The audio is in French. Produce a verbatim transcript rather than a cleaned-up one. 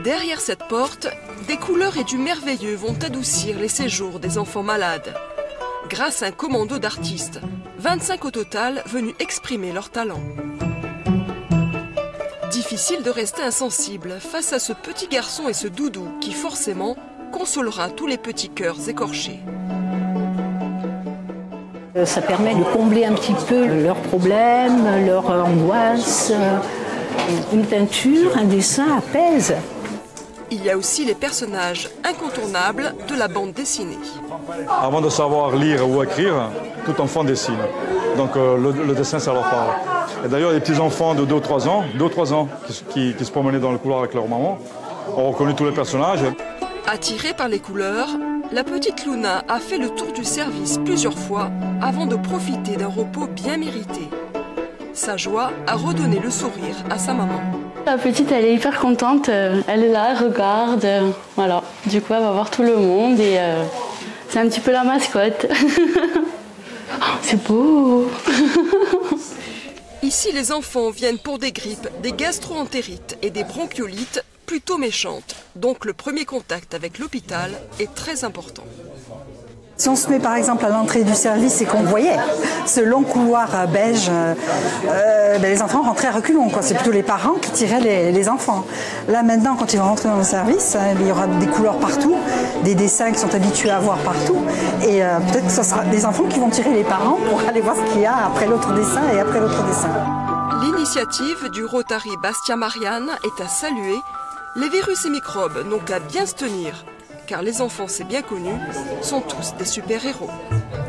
Derrière cette porte, des couleurs et du merveilleux vont adoucir les séjours des enfants malades. Grâce à un commando d'artistes, vingt-cinq au total venus exprimer leur talent. Difficile de rester insensible face à ce petit garçon et ce doudou qui forcément consolera tous les petits cœurs écorchés. Ça permet de combler un petit peu leurs problèmes, leurs angoisses. Une peinture, un dessin apaise. Il y a aussi les personnages incontournables de la bande dessinée. Avant de savoir lire ou écrire, tout enfant dessine. Donc euh, le, le dessin, ça leur parle. Et d'ailleurs, les petits-enfants de deux ou trois ans, deux ou trois ans qui, qui, qui se promenaient dans le couloir avec leur maman, ont reconnu tous les personnages. Attirée par les couleurs, la petite Luna a fait le tour du service plusieurs fois avant de profiter d'un repos bien mérité. Sa joie a redonné le sourire à sa maman. La petite, elle est hyper contente, elle est là, elle regarde, euh, voilà. Du coup, elle va voir tout le monde et euh, c'est un petit peu la mascotte. Oh, c'est beau. Ici, les enfants viennent pour des grippes, des gastro-entérites et des bronchiolites plutôt méchantes. Donc le premier contact avec l'hôpital est très important. Si on se met par exemple à l'entrée du service et qu'on voyait ce long couloir beige, euh, ben les enfants rentraient à reculons. C'est plutôt les parents qui tiraient les, les enfants. Là maintenant, quand ils vont rentrer dans le service, hein, il y aura des couleurs partout, des dessins qu'ils sont habitués à voir partout. Et euh, peut-être que ce sera des enfants qui vont tirer les parents pour aller voir ce qu'il y a après l'autre dessin et après l'autre dessin. L'initiative du Rotary Bastia Marianne est à saluer. Les virus et microbes n'ont qu'à bien se tenir. Car les enfants, c'est bien connu, sont tous des super-héros.